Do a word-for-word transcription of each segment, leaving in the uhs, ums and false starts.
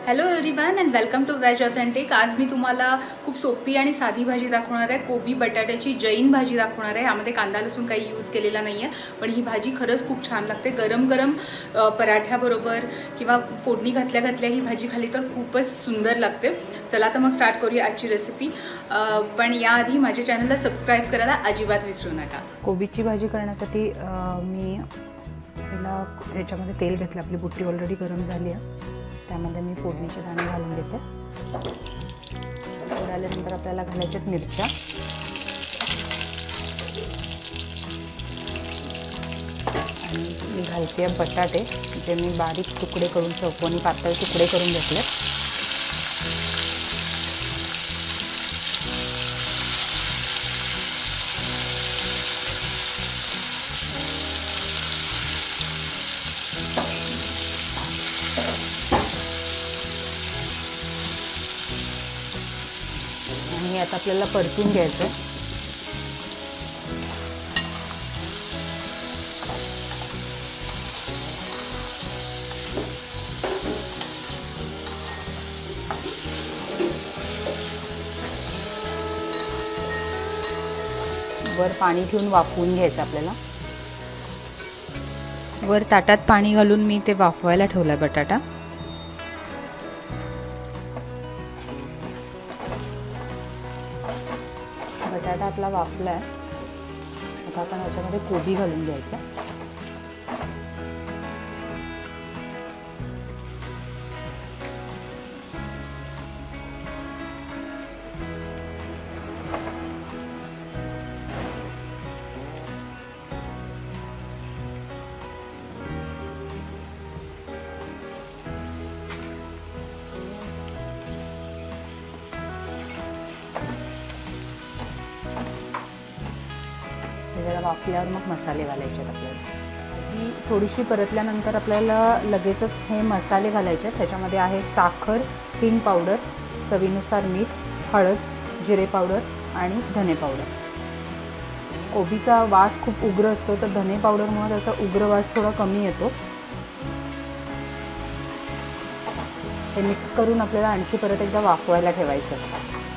Hello everyone and welcome to veg authentic. आज मी तुम्हाला खूप सोपी आणि साधी भाजी दाखवणार आहे। कोबी बटाट्याची जैन भाजी दाखवणार आहे। यामध्ये कांदा लसूण काही यूज केलेला नाही आहे, पण ही भाजी खरंच खूप छान लागते। गरम गरम पराठ्याबरोबर किंवा फोडणी घातल्या घातल्या ही भाजी खाली तर खूपच सुंदर लागते। चला तर मग स्टार्ट करूया आजची रेसिपी। पण याआधी माझ्या चॅनलला सबस्क्राईब करायला अजिबात विसरू नका। कोबीची भाजी करण्यासाठी मी पहिला ह्याच्यामध्ये तेल घेतलं। आपली बुट्टी ऑलरेडी गरम झाली आहे, त्यामध्ये मी फोडणीचे दाणे घालून घेते। आल्यानंतर आपल्याला घालायच्यात मिरच्या, आणि मी घालते बटाटे, जे मी बारीक तुकडे करून चौकोनी पातळ तुकडे करून घेतले। आणि आता आपल्याला परतून घ्यायचं आहे। वर पाणी ठेवून वाफवून घ्यायचं आपल्याला। वर ताटात पाणी घालून मी ते वाफवायला ठेवलाय बटाटा। बटाटा आपला वाफला आहे। आता आपण याच्यामध्ये कोबी घालून घ्यायचा। जरा वाफल्यावर मग मसाले घालायचे आहेत आपल्याला। भाजी थोडीशी परतल्यानंतर आपल्याला लगेचच हे मसाले घालायचे आहेत। त्याच्यामध्ये आहे साखर, हिंग पावडर, चवीनुसार मीठ, हळद, जिरे पावडर आणि धने पावडर। कोबीचा वास खूप उग्र असतो, तर धने पावडरमुळे त्याचा उग्र वास थोडा कमी येतो। हे मिक्स करून आपल्याला आणखी परत एकदा वाफवायला ठेवायचं।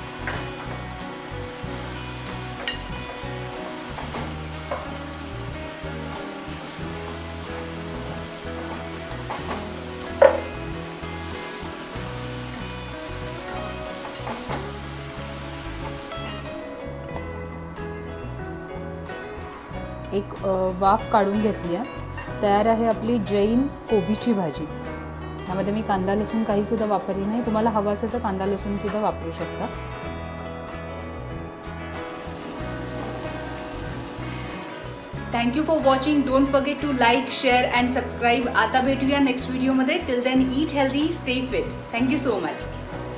एक वाफ काढून घेतली आहे। तयार आहे आपली जैन कोबीची भाजी। त्यामध्ये मी कांदा लसूण काही सुद्धा वापरली नाही। तुम्हाला हवं असेल तर कांदा लसूण सुद्धा वापरू शकता। Thank you for watching. Don't forget to like, share and subscribe. आता भेटूया नेक्स्ट व्हिडिओमध्ये। Till then eat healthy, stay fit. Thank you so much.